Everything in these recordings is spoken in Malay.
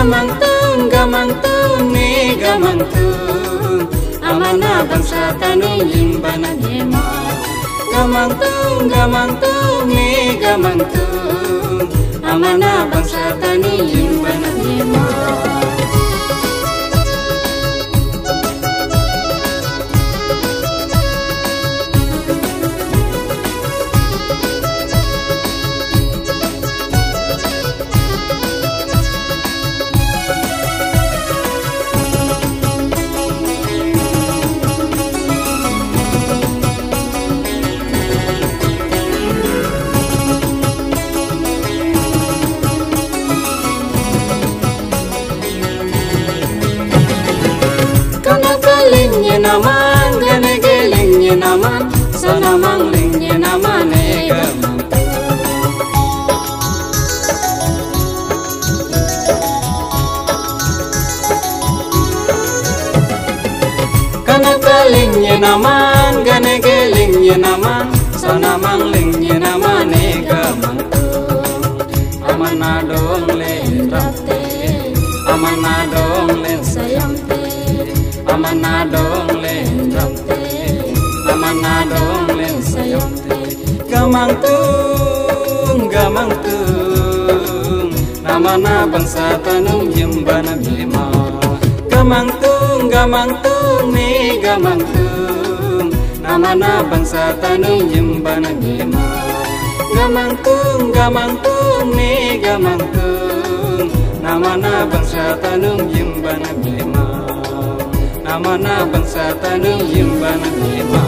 gamang tung ni gamang tung amana bangsa tanung yimbana yema gamang tung ni gamang tung amana bangsa tanung yimbana yema naman ganege lingye naman sanamang lingye naman gamang kanaka lingye naman ganege lingye naman sanamang lingye naman gamang amana dong le rapte amana dong le sayamte amana dong len ramte amana dong len sayamte gamang tung namana bangsa tanung yimbana bima gamang tung ni gamang tung namana bangsa tanung yimbana bima gamang tung ni gamang tung namana bangsa tanung yimbana bima amana bangsa tanung yimbana yema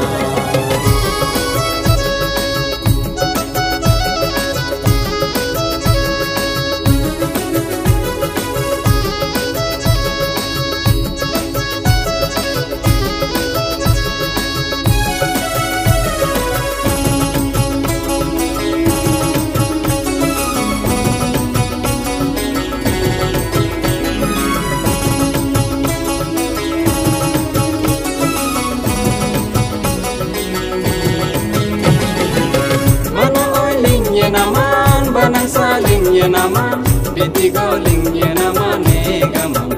naman banang salingnya naman bitigo lingnya naman gamang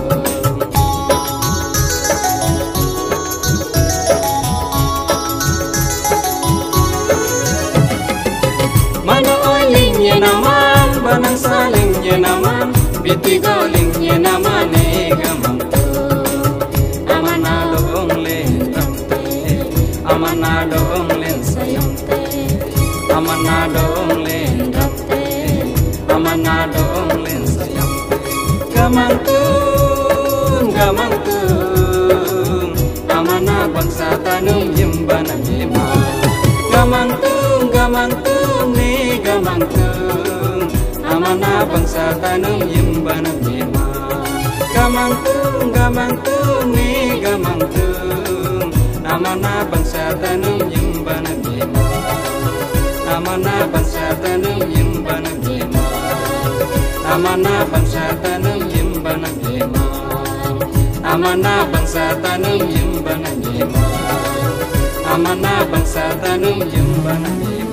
mana lingnya naman banang salingnya naman bitigo lingnya naman gamang amana dong len ramte amana dong len sayamte amana dong len rapte amana dong len sayamte gamang tung amana bangsa tanung yimbana yema gamang tung ni gamang tung amana bangsa tanung yimbana yema gamang tung ni gamang tung amana bangsa tanung yimbana yema amana bangsa tanung yimbana yema amana bangsa tanung yimbana yema amana bangsa tanung yimbana yema amana bangsa tanung yimbana yema